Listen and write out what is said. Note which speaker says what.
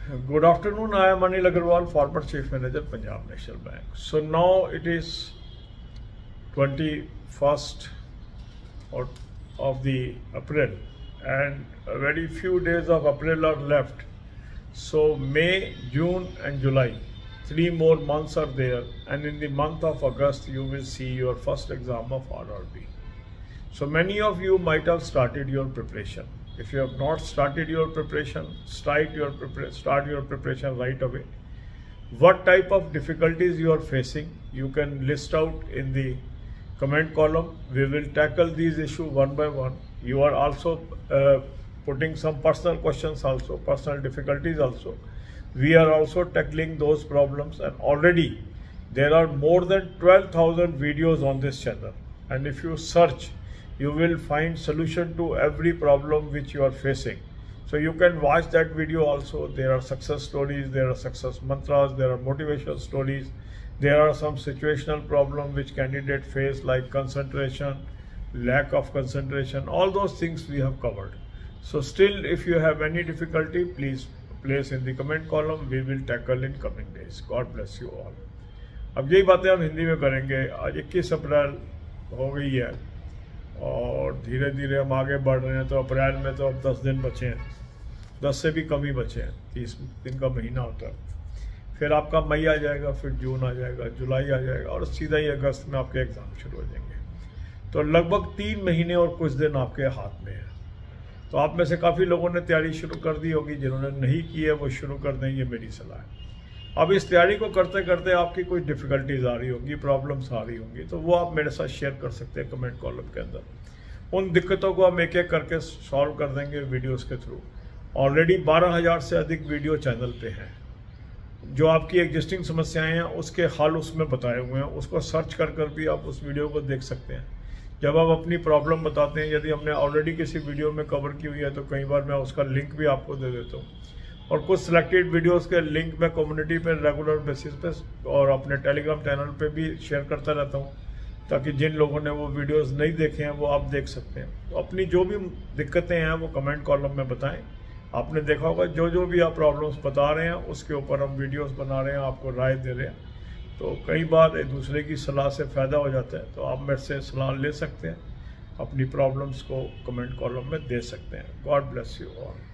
Speaker 1: Good afternoon. I am Anil Agarwal, former Chief Manager, Punjab National Bank. So now it is 21st of the April, and a very few days of April are left. So May, June, and July, 3 more months are there, and in the month of August you will see your first exam of RRB. So many of you might have started your preparation. If you have not started your preparation, start your preparation right away. What type of difficulties you are facing, you can list out in the comment column. We will tackle these issues one by one. You are also putting some personal questions also, personal difficulties also. We are also tackling those problems, and already there are more than 12,000 videos on this channel. And if you search, you will find solution to every problem which you are facing. So you can watch that video also. There are success stories, there are success mantras, there are motivational stories. There are some situational problems which candidates face, like concentration, lack of concentration. All those things we have covered. So still, if you have any difficulty, please place in the comment column. We will tackle in coming days. God bless you all. अब यही बातें हम हिंदी में करेंगे. आज 21 अप्रैल हो गई है और धीरे धीरे हम आगे बढ़ रहे हैं. तो अप्रैल में तो अब 10 दिन बचे हैं, 10 से भी कम ही बचे हैं. 30 दिन का महीना होता है. फिर आपका मई आ जाएगा, फिर जून आ जाएगा, जुलाई आ जाएगा, और सीधा ही अगस्त में आपके एग्ज़ाम शुरू हो जाएंगे. तो लगभग 3 महीने और कुछ दिन आपके हाथ में है. तो आप में से काफ़ी लोगों ने तैयारी शुरू कर दी होगी. जिन्होंने नहीं की है वो शुरू कर दें, ये मेरी सलाह है. अब इस तैयारी को करते करते आपकी कोई डिफ़िकल्टीज आ रही होगी, प्रॉब्लम्स आ रही होंगी, तो वो आप मेरे साथ शेयर कर सकते हैं कमेंट कॉलम के अंदर. उन दिक्कतों को हम एक एक करके सॉल्व कर देंगे वीडियोस के थ्रू. ऑलरेडी 12,000 से अधिक वीडियो चैनल पे हैं. जो आपकी एग्जिस्टिंग समस्याएं हैं उसके हल उसमें बताए हुए हैं. उसको सर्च कर कर भी आप उस वीडियो को देख सकते हैं. जब आप अपनी प्रॉब्लम बताते हैं, यदि हमने ऑलरेडी किसी वीडियो में कवर की हुई है तो कई बार मैं उसका लिंक भी आपको दे देता हूँ. और कुछ सिलेक्टेड वीडियोस के लिंक मैं कम्युनिटी पे रेगुलर बेसिस पे और अपने टेलीग्राम चैनल पे भी शेयर करता रहता हूँ, ताकि जिन लोगों ने वो वीडियोस नहीं देखे हैं वो आप देख सकते हैं. तो अपनी जो भी दिक्कतें हैं वो कमेंट कॉलम में बताएं. आपने देखा होगा जो भी आप प्रॉब्लम्स बता रहे हैं उसके ऊपर हम वीडियोस बना रहे हैं, आपको राय दे रहे हैं. तो कई बार एक दूसरे की सलाह से फ़ायदा हो जाता है. तो आप मेरे से सलाह ले सकते हैं, अपनी प्रॉब्लम्स को कमेंट कॉलम में दे सकते हैं. God bless you all.